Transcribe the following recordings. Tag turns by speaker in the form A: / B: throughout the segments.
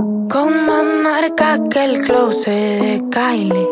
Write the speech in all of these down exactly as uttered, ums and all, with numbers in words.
A: Con más marca que el closet de Kylie.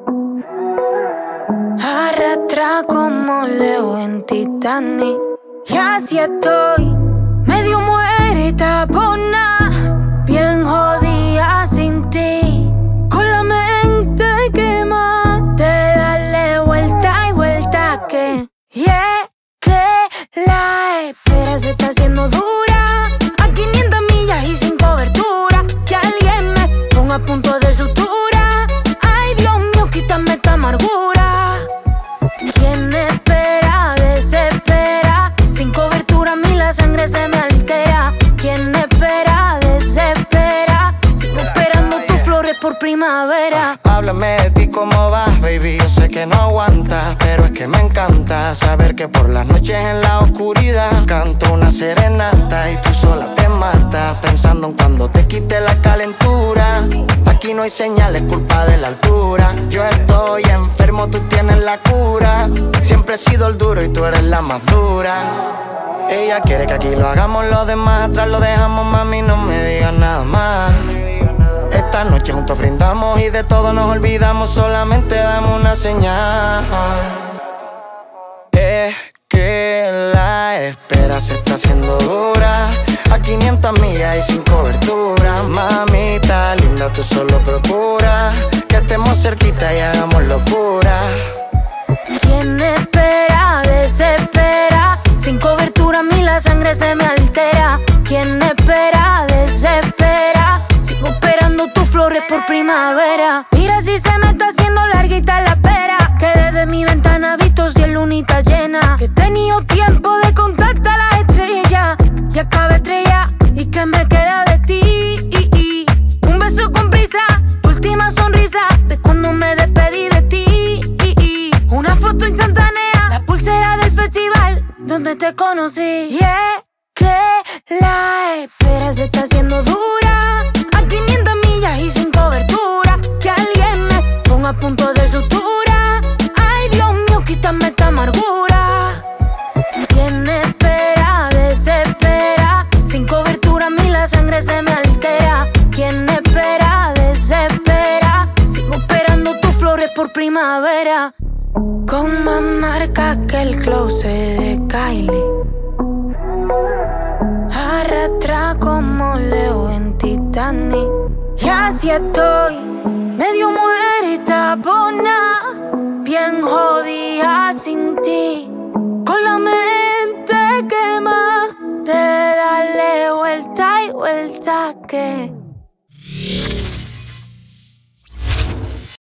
A: Arrastra como Leo en Titanic. Y así estoy, medio muerta por nada, bien jodida sin ti. Con la mente quemada de darle vuelta y vuelta que yeah, que la espera se está haciendo dura. A quinientas millas y sin cobertura. Que alguien me ponga a punto de sutura. Ay, Dios mío, quítame esta amargura. ¿Quién espera, desespera? Sin cobertura a mí la sangre se me altera. ¿Quién espera, desespera? Sigo esperando tus flores por primavera.
B: Háblame de ti, ¿cómo vas, baby? Yo sé que no aguantas, pero es que me encanta saber que por las noches en la oscuridad canto una serenata y tú sola te matas pensando en cuando te quite la calentura. Aquí no hay señales, culpa de la altura. Yo estoy enfermo, tú tienes la cura. Siempre he sido el duro y tú eres la más dura. Ella quiere que aquí lo hagamos, los demás atrás lo dejamos, mami, no me digas nada más. Esta noche juntos brindamos y de todo nos olvidamos, solamente dame una señal. Es que la espera se está haciendo dura. A quinientas millas y sin cobertura. Mamita linda, tú solo procura que estemos cerquita y hagamos locura.
A: ¿Quién espera, desespera? Sin cobertura a mí la sangre se me altera. ¿Quién espera, desespera? Sigo esperando tus flores por primavera. Mira si se me está haciendo larguita la espera. Que desde mi ventana he visto si el lunita llena. Que he tenido tiempo de contarte a las estrellas. Y acaba estrella, ¿y qué me queda de ti? Un beso con prisa, tu última sonrisa de cuando me despedí de ti. Una foto instantánea, la pulsera del festival donde te conocí. Yeah, que la espera se está haciendo dura. A quinientas millas y sin cobertura. Que alguien me ponga a punto de sutura. Ay, Dios mío, quítame esta amargura. ¿Quién espera, desespera? Sin cobertura a mí la sangre se me altera. ¿Quién espera, desespera? Sigo esperando tus flores por primavera. Con más marca que el closet de Kylie. Arrastra como Leo en Titanic. Y así estoy, medio muerta por nada, bien jodida sin ti. Con la mente quemada de darle vuelta y vuelta que